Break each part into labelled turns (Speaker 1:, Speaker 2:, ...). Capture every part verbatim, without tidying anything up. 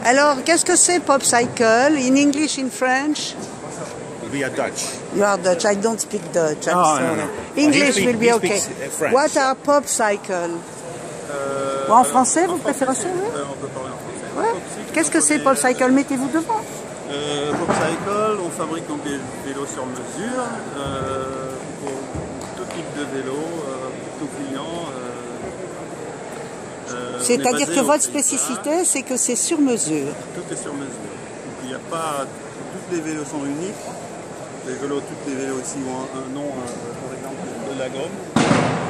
Speaker 1: Alors, qu'est-ce que c'est Popcycle? In English, in French?
Speaker 2: We are Dutch.
Speaker 1: You are Dutch. I don't speak Dutch. I'm
Speaker 2: No,
Speaker 1: sorry.
Speaker 2: no, no.
Speaker 1: English
Speaker 2: He
Speaker 1: will
Speaker 2: speak-
Speaker 1: be
Speaker 2: he
Speaker 1: okay.
Speaker 2: speaks, uh, French.
Speaker 1: What are Popcycle?
Speaker 3: Euh,
Speaker 1: Ou en français, vous préférez ça? Oui.
Speaker 3: euh, On peut parler en français.
Speaker 1: Ouais.
Speaker 3: Popcycle,
Speaker 1: Qu'est-ce que
Speaker 3: donc,
Speaker 1: c'est
Speaker 3: on est-
Speaker 1: Popcycle? Mettez-vous devant.
Speaker 3: Euh, Popcycle, on fabrique donc des vélos sur mesure euh, pour tout type de vélo, euh, pour tout client. Euh, euh, on est
Speaker 1: C'est-à-dire
Speaker 3: basé
Speaker 1: que
Speaker 3: aux
Speaker 1: votre
Speaker 3: Pays-Bas.
Speaker 1: spécificité, c'est que c'est sur mesure.
Speaker 3: Tout est sur mesure. Donc, il n'y a pas, tous les vélos sont uniques. Les vélos, tous les vélos ici ont un, un nom, euh, par exemple de la gomme.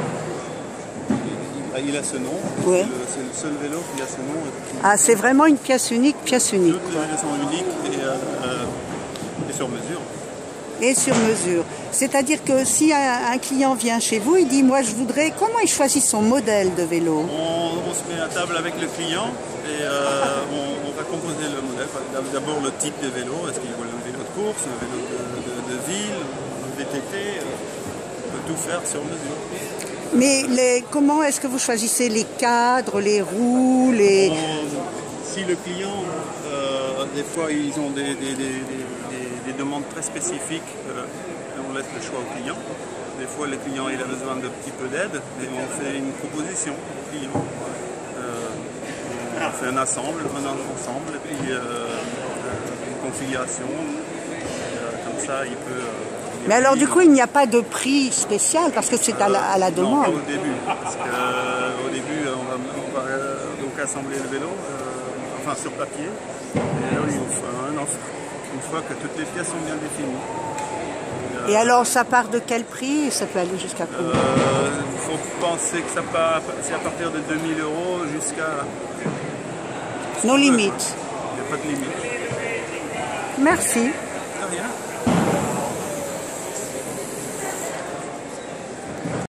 Speaker 3: Il a ce nom.
Speaker 1: Ouais.
Speaker 3: C'est le, c'est le seul vélo qui a ce nom.
Speaker 1: Ah, c'est vraiment une pièce unique, pièce unique.
Speaker 3: Toutes les vélos sont uniques et, euh, euh, et sur mesure.
Speaker 1: Et sur mesure. C'est-à-dire que si un, un client vient chez vous, il dit, moi je voudrais, comment il choisit son modèle de vélo?
Speaker 3: On, on se met à table avec le client et euh, on, on va composer le modèle. D'abord le type de vélo, est-ce qu'il veut un vélo de course, un vélo de, de, de ville, un V T T, on peut tout faire sur mesure.
Speaker 1: Mais les, comment est-ce que vous choisissez les cadres, les roues, les...
Speaker 3: On- si le client, euh, des fois ils ont des, des, des, des, des demandes très spécifiques, euh, on laisse le choix au client. Des fois le client il a besoin d'un petit peu d'aide et on fait une proposition au client. Euh, on fait un ensemble, un ensemble et puis euh, une configuration. Et, euh, comme ça il peut... euh,
Speaker 1: Mais alors du coup, il n'y a pas de prix spécial parce que c'est à la, à la
Speaker 3: Non, pas
Speaker 1: demande.
Speaker 3: au début, parce qu'au début, on va, on va euh, donc assembler le vélo, euh, enfin sur papier, et là, il faut un offre, une fois que toutes les pièces sont bien définies.
Speaker 1: Et alors, ça part de quel prix? Ça peut aller jusqu'à combien?
Speaker 3: Il faut penser que ça part, c'est à partir de deux mille euros jusqu'à...
Speaker 1: Nos limites.
Speaker 3: Il n'y a pas de limite.
Speaker 1: Merci.
Speaker 3: De rien.